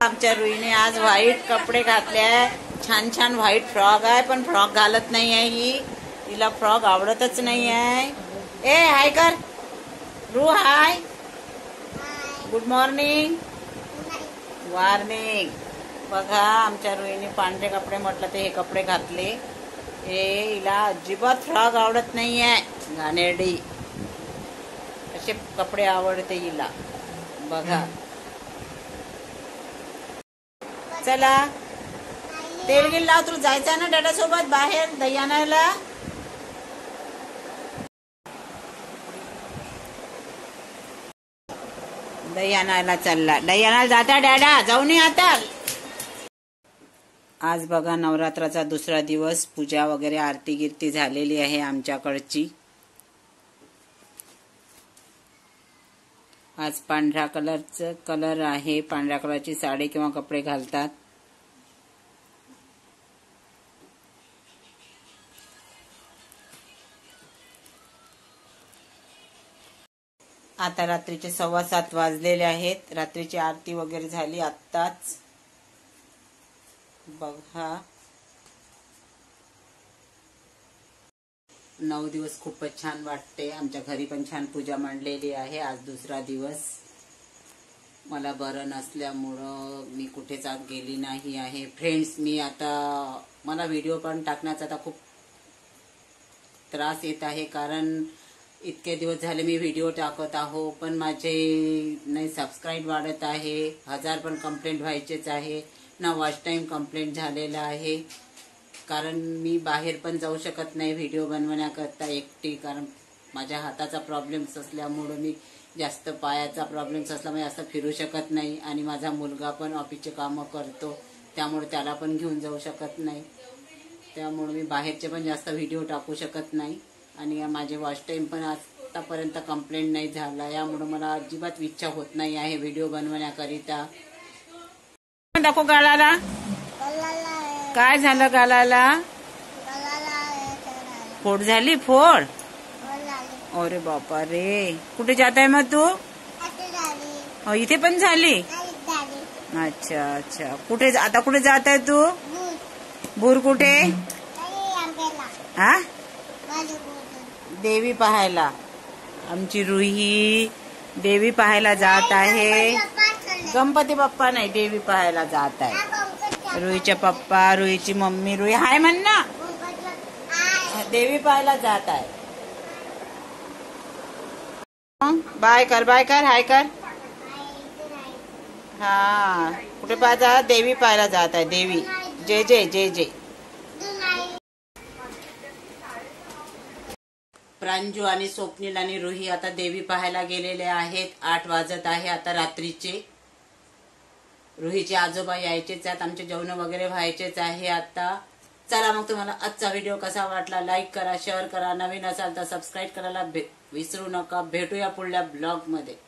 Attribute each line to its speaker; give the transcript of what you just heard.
Speaker 1: आमच्या रुईने आज व्हाईट कपडे घातले आहे. छान छान व्हाईट फ्रॉक आहे, पण फ्रॉक घालत नाही आहे ही. तिला फ्रॉक आवडतच नाही आहे. ए हाय कर रू. Hi, good morning. मॉर्निंग. बघा आमच्या रुईने पांढरे कपडे म्हटलं ते हे कपडे घातले. हे हिला अजिबात फ्रॉक आवडत नाही आहे. घाणेरडी असे कपडे आवडते हिला. बघा चला तेल गिल लाव. तुला जायचं ना डॅडा सोबत बाहेर दही आणायला. दही आणायला चालला. दही आणायला जाता डॅडा? जाऊन ये आता. आज बघा नवरात्राचा दुसरा दिवस. पूजा वगैरे आरती गिरती झालेली आहे आमच्याकडची. आज पांढऱ्या कलरचं कलर आहे. पांढऱ्या कलरची साडी किंवा कपडे घालतात. आता रात्रीचे 7:15 वाजलेले आहेत. रात्रीची आरती वगैरे झाली आत्ताच. बघा 9 दिवस खूपच छान वाटते. आमच्या घरी पण छान पूजा मांडलेली आहे. आज दुसरा दिवस. मला बरं नसल्यामुळं मी कुठेच आज गेली नाही आहे. फ्रेंड्स, मी आता मला व्हिडिओ पण टाकण्याचा आता खूप त्रास येत आहे, कारण इतके दिवस झाले मी व्हिडिओ टाकत आहो, पण माझे नाही सबस्क्राईब वाढत आहे. 1000 पण कंप्लेंट व्हायचेच आहे ना. वॉच टाइम कंप्लेंट झालेला आहे, कारण मी बाहेर पण जाऊ शकत नाही व्हिडिओ बनवण्याकरता एकटी, कारण माझ्या हाताचा प्रॉब्लेम्स असल्यामुळं मी जास्त पायाचा प्रॉब्लेम्स असल्यामुळे जास्त फिरू शकत नाही. आणि माझा मुलगा पण ऑफिसचे कामं करतो, त्यामुळे त्याला पण घेऊन जाऊ शकत नाही. त्यामुळे मी बाहेरचे पण जास्त व्हिडिओ टाकू शकत नाही. आणि माझे वॉच टाइम पण आतापर्यंत कंप्लेंट नाही झाला, यामुळे मला अजिबात इच्छा होत नाही आहे व्हिडिओ बनवण्याकरिता. दाखव गालाला. काय झालं गालाला? फोड झाली? फोड? अरे बापा रे. कुठे जात आहे मग तू? इथे पण झाली? अच्छा अच्छा. कुठे आता कुठे जात आहे तू? भूर कुठे? हा, देवी पाहायला. आमची रुही देवी पाहायला जात आहे. गणपती बाप्पा नाही, देवी पाहायला जात आहे. रुहीचे पप्पा, रुहीची मम्मी. रुही हाय म्हण ना. देवी पाहायला जात आहे. बाय कर, बाय कर, हाय कर. हा, कुठे पाहता? देवी पाहायला जात आहे. देवी. जय जय जय जय. प्रांजू आणि स्वप्नील आणि रुही आता देवी पाहायला गेलेले आहेत. 8 वाजत आहे आता रात्रीचे. रुहीचे आजोबा यायचेच आहेत. आमचे जेवण वगैरे व्हायचेच आहे आता. चला मग, तुम्हाला आजचा व्हिडिओ कसा वाटला लाईक करा, शेअर करा. नवीन असाल तर सबस्क्राईब करायला विसरू नका. भेटूया पुढल्या ब्लॉग मध्ये.